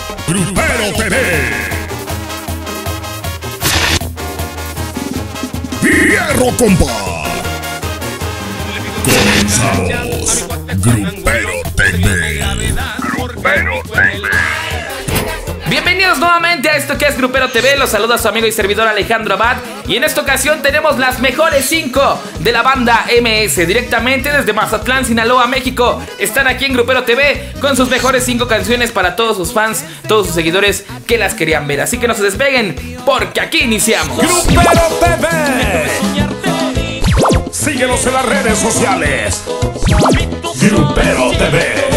Grupero TV. ¡Fierro, compa! Comenzamos. Grupero TV. Grupero TV. Bienvenidos nuevamente a esto que es Grupero TV. Los saluda su amigo y servidor Alejandro Abad. Y en esta ocasión tenemos las mejores 5 de la banda MS, directamente desde Mazatlán, Sinaloa, México. Están aquí en Grupero TV con sus mejores 5 canciones para todos sus fans, todos sus seguidores que las querían ver. Así que no se despeguen, porque aquí iniciamos. Grupero TV. Síguenos en las redes sociales. Grupero TV.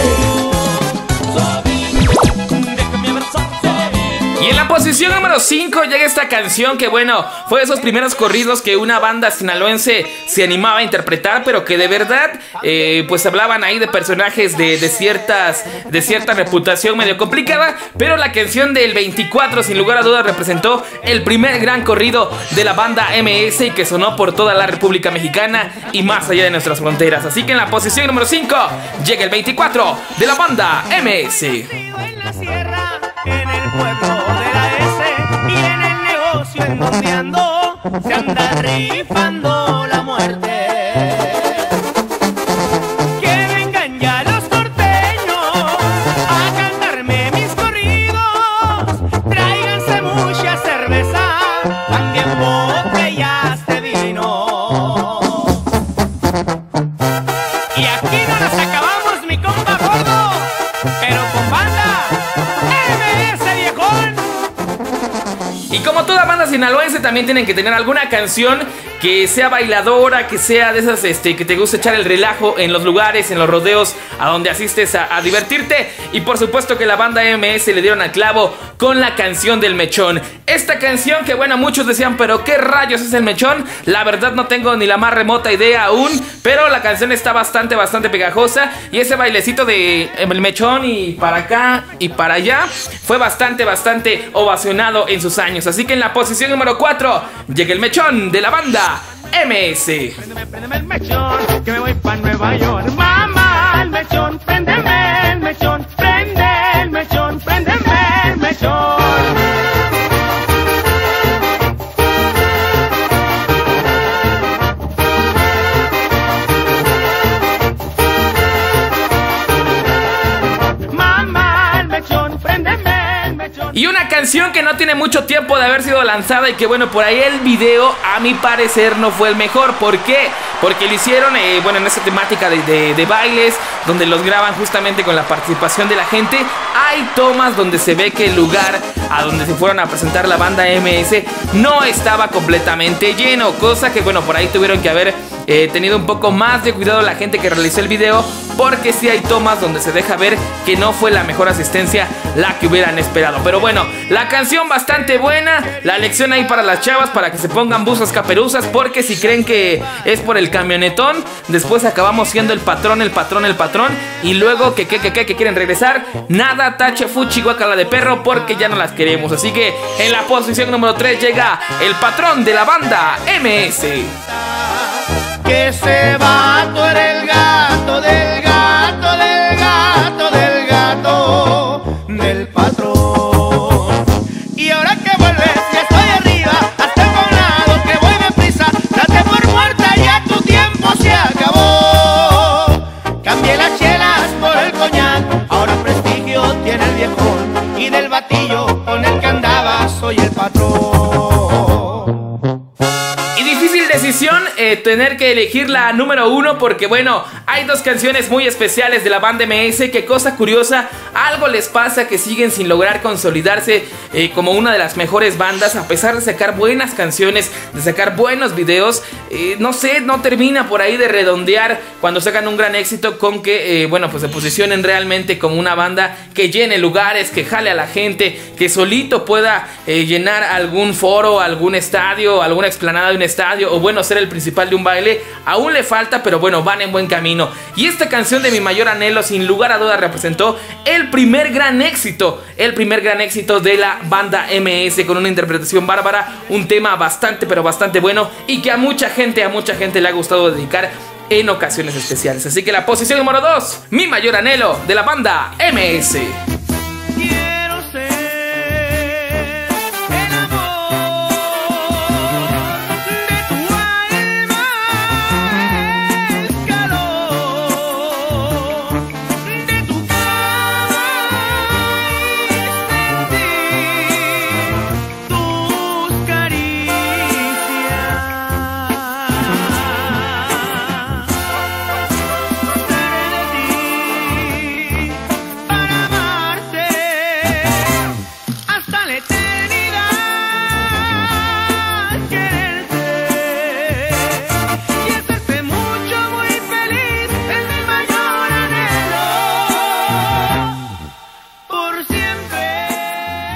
Y en la posición número 5 llega esta canción que, bueno, fue de esos primeros corridos que una banda sinaloense se animaba a interpretar, pero que de verdad, pues hablaban ahí de personajes de cierta reputación medio complicada. Pero la canción del 24, sin lugar a dudas, representó el primer gran corrido de la banda MS y que sonó por toda la República Mexicana y más allá de nuestras fronteras. Así que en la posición número 5 llega el 24 de la banda MS. En la sierra, en el pueblo de la S y en el negocio en donde ando, se anda rifando la muerte. Que vengan ya los norteños a cantarme mis corridos. Tráiganse mucha cerveza, también botellas de vino. Y aquí no nos acabamos, mi compa gordo, pero con banda MS, viejón. Y como toda banda sinaloense, también tienen que tener alguna canción que sea bailadora, que sea de esas que te gusta echar el relajo en los lugares, en los rodeos a donde asistes a divertirte. Y por supuesto que la banda MS le dieron al clavo con la canción del Mechón. Esta canción que, bueno, muchos decían, pero ¿qué rayos es el Mechón? La verdad no tengo ni la más remota idea aún, pero la canción está bastante pegajosa. Y ese bailecito de el Mechón y para acá y para allá fue bastante ovacionado en sus años. Así que en la posición número 4 llega el Mechón de la banda MS. Préndeme el mechón, que me voy pa' Nueva York. Mamá, el mechón, préndeme el mechón, prende el mechón, préndeme el mechón. Y una canción que no tiene mucho tiempo de haber sido lanzada y que, bueno, por ahí el video a mi parecer no fue el mejor. ¿Por qué? Porque lo hicieron, bueno, en esa temática de bailes, donde los graban justamente con la participación de la gente. Hay tomas donde se ve que el lugar a donde se fueron a presentar la banda MS no estaba completamente lleno, cosa que, bueno, por ahí tuvieron que haber tenido un poco más de cuidado la gente que realizó el video, porque sí hay tomas donde se deja ver que no fue la mejor asistencia la que hubieran esperado. Pero bueno, la canción bastante buena, la lección ahí para las chavas, para que se pongan buzas caperuzas, porque si creen que es por el camionetón, después acabamos siendo el patrón, y luego que quieren regresar, nada, tache, fuchi, guacala de perro, porque ya no las queremos. Así que en la posición número 3 llega el patrón de la banda MS. Que ese vato era el gato del gato del gato del gato del patrón. Y ahora que vuelves, ya estoy arriba, hasta el poblado que voy deprisa. Date por muerta, ya tu tiempo se acabó. Cambié las chelas por el coñac, ahora prestigio tiene el viejón. Y del batillo con el que andaba soy el patrón. Decisión tener que elegir la número 1, porque bueno, hay dos canciones muy especiales de la banda MS que, cosa curiosa, algo les pasa, que siguen sin lograr consolidarse como una de las mejores bandas, a pesar de sacar buenas canciones, de sacar buenos videos. No sé, no termina por ahí de redondear cuando sacan un gran éxito con que, bueno, pues se posicionen realmente como una banda que llene lugares, que jale a la gente, que solito pueda llenar algún foro, algún estadio, alguna explanada de un estadio, o bueno, ser el principal de un baile. Aún le falta, pero bueno, van en buen camino. Y esta canción de Mi Mayor Anhelo, sin lugar a dudas, representó el primer gran éxito de la banda MS, con una interpretación bárbara, un tema bastante, pero bastante bueno, y que a mucha gente le ha gustado dedicar en ocasiones especiales. Así que la posición número 2, Mi Mayor Anhelo, de la banda MS. Quiero ser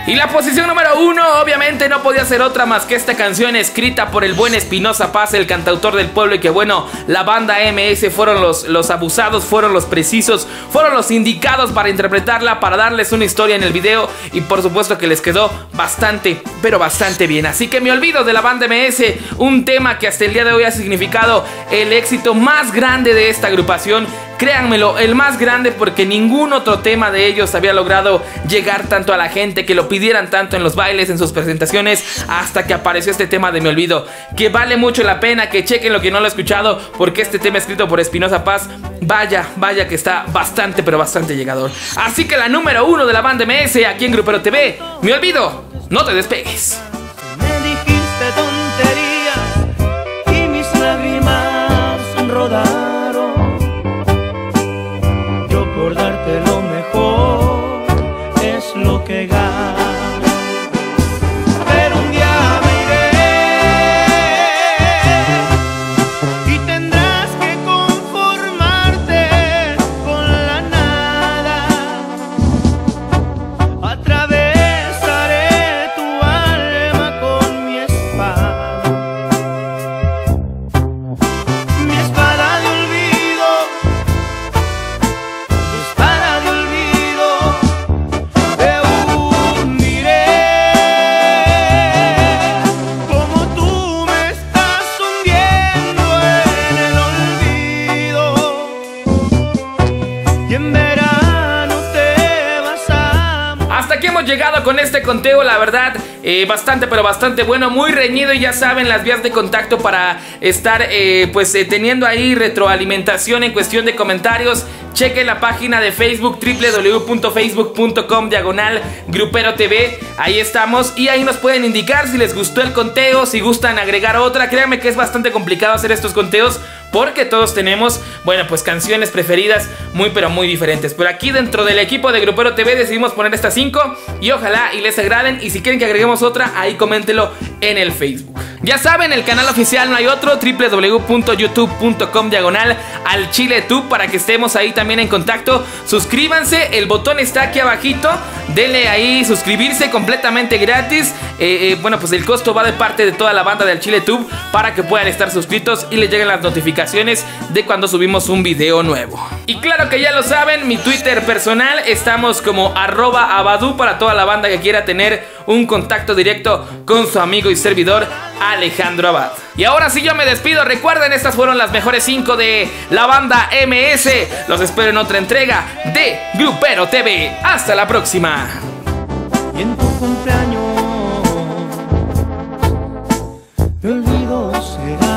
Y la posición número 1 obviamente no podía ser otra más que esta canción escrita por el buen Espinoza Paz, el cantautor del pueblo, y que bueno, la banda MS fueron los abusados, fueron los precisos, fueron los indicados para interpretarla, para darles una historia en el video, y por supuesto que les quedó bastante, pero bastante bien. Así que Me Olvido de la banda MS, un tema que hasta el día de hoy ha significado el éxito más grande de esta agrupación. Créanmelo, el más grande, porque ningún otro tema de ellos había logrado llegar tanto a la gente, que lo pidieran tanto en los bailes, en sus presentaciones, hasta que apareció este tema de Me Olvido, que vale mucho la pena que chequen lo que no lo he escuchado, porque este tema escrito por Espinoza Paz, vaya que está bastante, pero bastante llegador. Así que la número 1 de la banda MS aquí en Grupero TV, Me Olvido, no te despegues. Me dijiste tonterías y mis lágrimas rodaron. Por darte lo mejor es lo que gano. Pero un día me iré y tendrás que conformarte con la nada. Atravesaré tu alma con mi espada. Mi espada de olvido. Hasta aquí hemos llegado con este conteo, la verdad, bastante, pero bastante bueno, muy reñido, y ya saben las vías de contacto para estar teniendo ahí retroalimentación en cuestión de comentarios. Chequen la página de Facebook, www.facebook.com/Grupero TV. Ahí estamos, y ahí nos pueden indicar si les gustó el conteo, si gustan agregar otra. Créanme que es bastante complicado hacer estos conteos, porque todos tenemos, bueno, pues canciones preferidas muy, pero muy diferentes. Pero aquí dentro del equipo de Grupero TV decidimos poner estas 5, y ojalá y les agraden. Y si quieren que agreguemos otra, ahí coméntenlo en el Facebook. Ya saben, el canal oficial no hay otro, www.youtube.com/AlChileTube, para que estemos ahí también en contacto. Suscríbanse, el botón está aquí abajito, denle ahí suscribirse, completamente gratis. Bueno, pues el costo va de parte de toda la banda de AlChileTube, para que puedan estar suscritos y les lleguen las notificaciones de cuando subimos un video nuevo. Y claro que ya lo saben, mi Twitter personal, estamos como @Abadú, para toda la banda que quiera tener un contacto directo con su amigo y servidor Alejandro Abad. Y ahora sí, yo me despido. Recuerden, estas fueron las mejores 5 de la banda MS. Los espero en otra entrega de Grupero TV. Hasta la próxima. Y en tu cumpleaños, me olvido será.